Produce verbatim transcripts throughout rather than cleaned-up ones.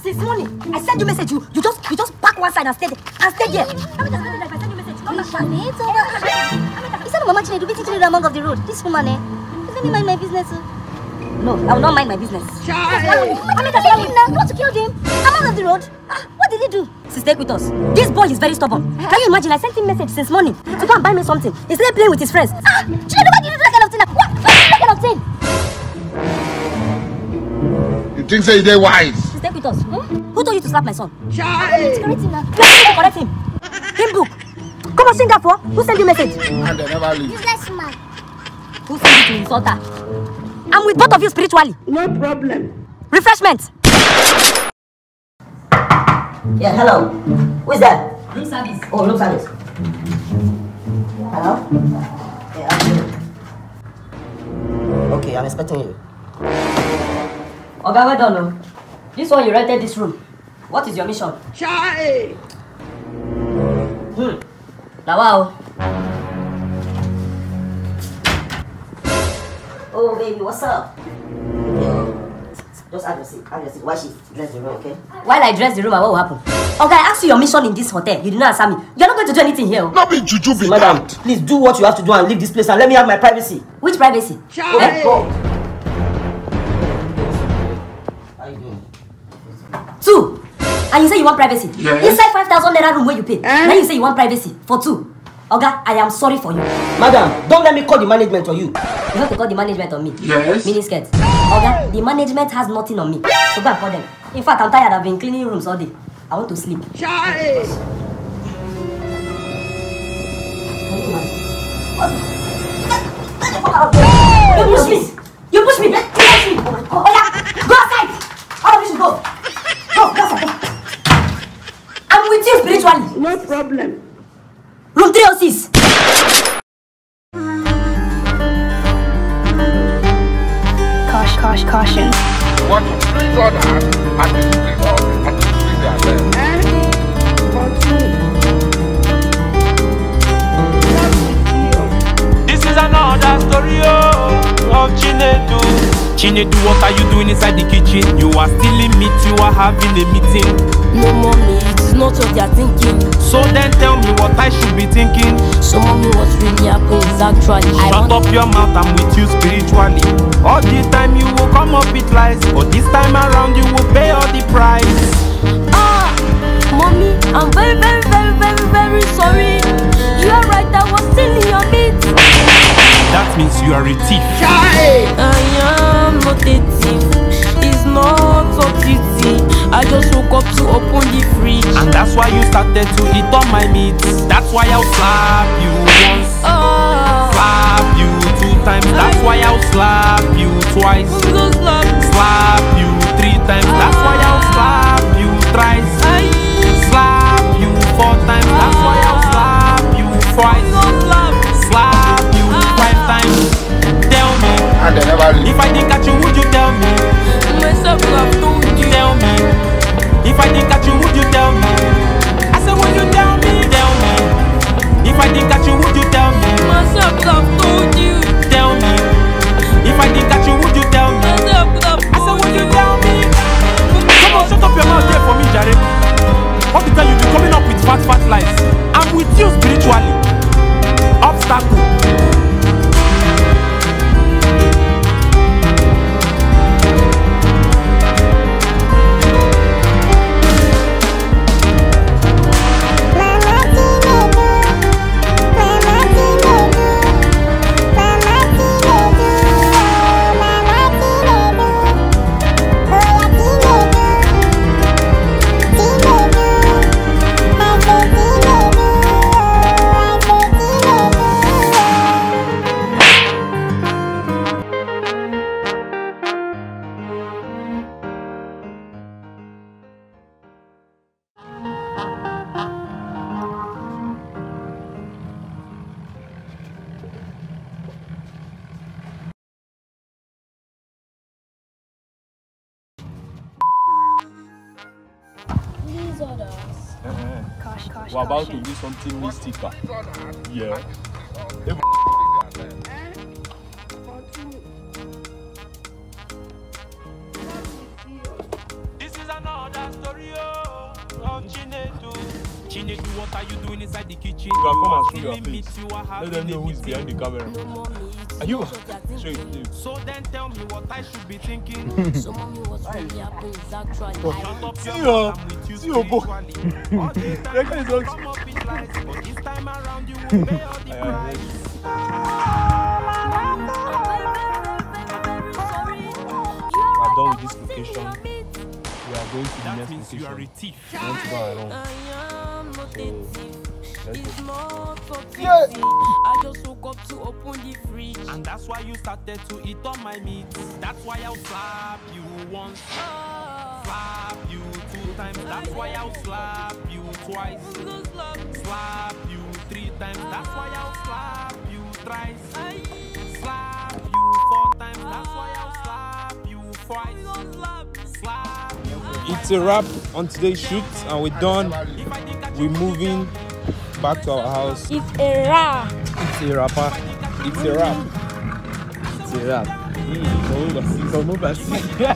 Since morning, I send you message. You, you just, you just pack one side and stay there, and stay there. I'm just like I send you message. Come back, Shani. It's over. You said Mama Chinedu be teaching you among of the road. This woman, eh? Let me mind my business. No, I will not mind my business. I mean, that's why you want to kill him. Among of the road. Ah, what did he do? Sis, stay with us. This boy is very stubborn. Can you imagine? I sent him message since morning to go and buy me something. He's still playing with his friends. Ah, Chinedu, why did you do that kind of thing? What? What is that kind of thing? You think so they're wise? Stay with us. Hmm? Who told you to slap my son? Child. Correct him now. Correct him. Him book. Come on, sing that for. Who sent you message? And they never leave. Useless man. Who sent you to insult her? I'm with both of you spiritually. No problem. Refreshment. Yeah, hello. Who is that? Room service. Oh, room service. Hello? Yeah, I'm here. Okay, I'm expecting you. Okay, well done. No? This one you rented this room. What is your mission? Chai! Hmm. Now, wow. Oh, baby, what's up? Yo, just have your seat. Have your seat. While she dress the room, okay? While I dress the room, what will happen? Okay, I asked you your mission in this hotel. You did not answer me. You're not going to do anything here. Not be juju be Madam, that. please do what you have to do and leave this place and let me have my privacy. Which privacy? Chai! Eh? Go. How you doing? Two. And you say you want privacy? Yes. Inside five thousand naira room where you pay. Eh? Now you say you want privacy for two. Oga, I am sorry for you. Madam, don't let me call the management on you. You have to call the management on me. Yes. Miniskirt. Oga, the management has nothing on me. So go and call them. In fact, I'm tired. I've been cleaning rooms all day. I want to sleep. Chai! You push me! You push me! You push me! Oh yeah! Go outside! All of you should go! Go! Go outside! I'm with you spiritually! No problem. Room three oh six! Caution, caution, caution. You want to please others and you please others and you please yourself. Eh? For two. This is another story oh, of Chinedu. Chinedu, what are you doing inside the kitchen? You are stealing meat, you are having a meeting. No, mommy, it is not what they are thinking. So then tell me what I should be thinking. So, mommy, what really happened is actually I Shut want up your mouth, I'm with you spiritually. All the time you will come up with lies, but this time around you will pay all the price. Ah, mommy, I'm very, very, very, very, very sorry. You are right, I was stealing your meat. That means you are a thief. Chai! I am not a thief. It's not so easy. I just woke up to open the fridge. And that's why you started to eat all my meat. That's why I'll slap you once, Ah, slap you two times. That's why I'll slap you twice, I'm so slapped. slap you three times. That's why I'll slap you thrice, I slap you four times. That's why I'll slap you twice, so slapped. slap you five times. Tell me, And they never leave. if I didn't catch you, would you tell me? Myself have told you. Tell me, if I didn't catch you, would you tell me? I said, would you tell me? Tell me, if I didn't catch you, would you tell me? Myself have told you. Tell me, if I didn't catch you, would you tell me? Myself have I said, told would you. you tell me? Come on, shut up your mouth there for me, Jare. All the time you be coming up with fat, fat lies. I'm with you spiritually. Obstacle. These orders. Caution, caution, We're about to caution. do something mystical. Yeah. This is another story. Chinedu, what are you doing inside the kitchen? You can come and show your Killing me face. till I have Let them know who is behind the camera. Are you? Show it, show it. So then tell me what I should be thinking. So mommy, what's really happening is actually Shut up See your your, mouth, I'm with you see your boy. spiritually. All this That time guy is you not. come up with lies, but this time around you will pay all the Yeah, price. We are done with this location. We are going to the That next means you are a location. thief. We want to go around. I am not a thief. Let's It's go. not so tipsy. Yeah. I just woke up to open the fridge. And that's why you started to eat on my meat. That's why I'll slap you once, slap you two times. That's why I'll slap you twice, slap you three times. That's why I'll slap you thrice, slap you four times. That's why I'll slap you twice, slap you. It's a wrap on today's shoot, and we're done. We're moving back to our house. It's a wrap. It's a rapper. It's a wrap. It's a wrap. Mm, so move as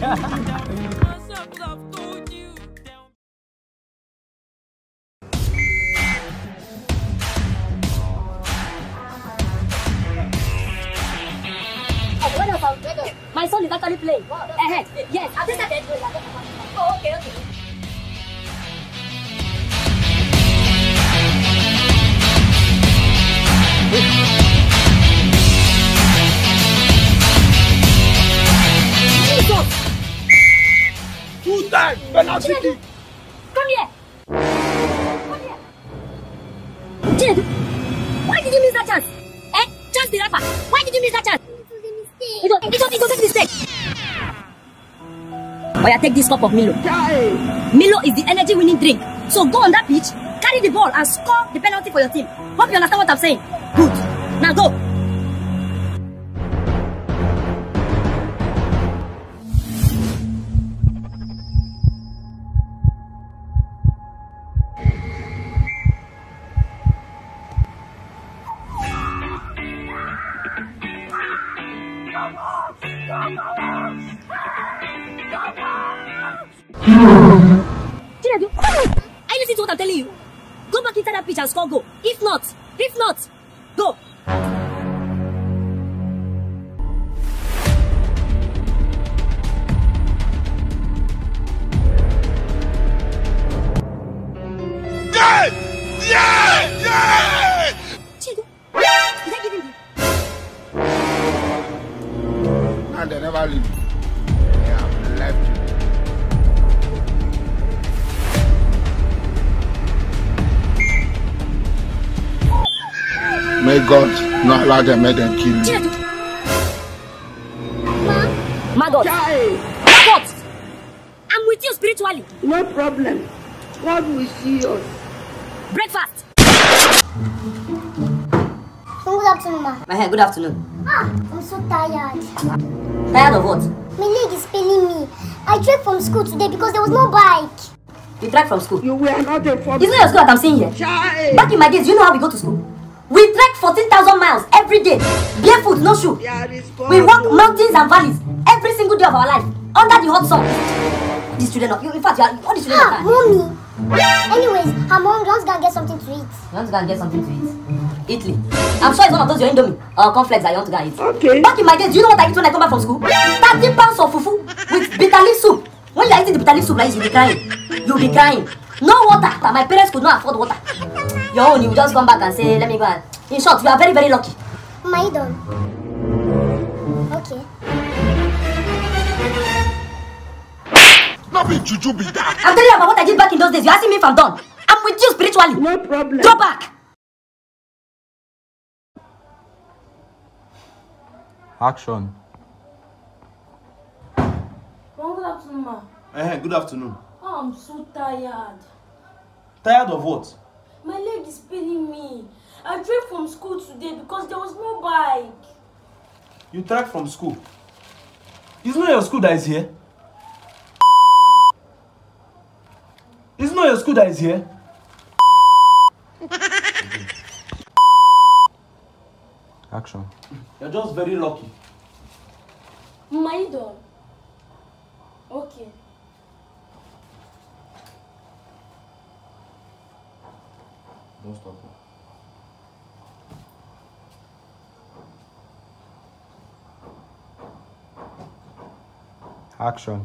My son is actually playing. Ahead. Yes, I've just started. Oh, okay, okay. Jesus! Two times penalty kick. Come here. Come here. Chinedu, why did you miss that chance? Eh? Chance the rapper. Why did you miss that chance? It was a mistake. It was, it was a mistake. Oh yeah, take this cup of Milo. Chai. Milo is the energy winning drink. So go on that pitch, carry the ball and score the penalty for your team. Hope you understand what I'm saying. Good. Now go. Chinedu, are you listening to what I'm telling you? Go back inside that pitch and score goal. If not, if not, go. Yeah! Yeah! Yeah! Chinedu, did I give him the... And they never leave. They have left you. May God not allow them, make them kill you. Chinedu. Margot. Chai. Margot. I'm with you spiritually. No problem. God will see us. Breakfast. Good afternoon, ma. My hair, good afternoon. Ah, I'm so tired. Tired of what? My leg is paining me. I trekked from school today because there was no bike. You trek from school. You were not a problem. Isn't it your school that I'm seeing here? Chai. Back in my days, you know how we go to school? We trek fourteen thousand miles every day. Barefoot, no shoe. They are responsible. We walk mountains and valleys every single day of our life under the hot sun. These children, are, you, in fact, you are, all these children Ah, are mommy. Anyways, I'm hungry. Let's go and get something to eat. You want to go and get something to eat? Italy. I'm sure it's one of those your Indomie or cornflakes that you want to go and eat. Okay. Back in my days, do you know what I eat when I come back from school? thirty pounds of fufu with bitter leaf soup. When you are eating the bitter leaf soup like this, you'll be crying. You'll be crying. No water, but my parents could not afford water. Your own, you just come back and say, let me go and... In short, you are very, very lucky. Am I done? Okay. Not be juju be that. I'm telling you about what I did back in those days. You're asking me if I'm done. I'm with you spiritually. No problem. Go back. Action. Good afternoon, ma. Eh, good afternoon. Oh, I'm so tired. Tired of what? My leg is paining me. I drove from school today because there was no bike. You trek from school. Isn't it your school that is here? Isn't it your school that is here? Action. You're just very lucky. My done. Okay. Don't stop it. Action.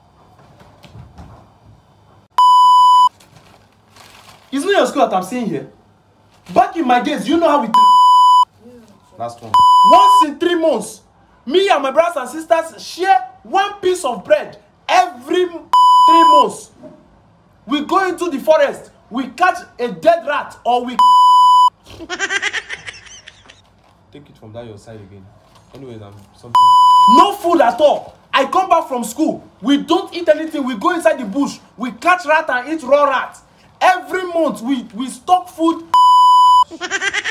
It's not your school that I'm seeing here. Back in my days, you know how we. Last one. Once in three months, me and my brothers and sisters share one piece of bread every three months. We go into the forest, we catch a dead rat, or we. Take it from that your side again. Anyways, I'm something. No food at all. I come back from school. We don't eat anything. We go inside the bush. We catch rat and eat raw rat. Every month we we stock food.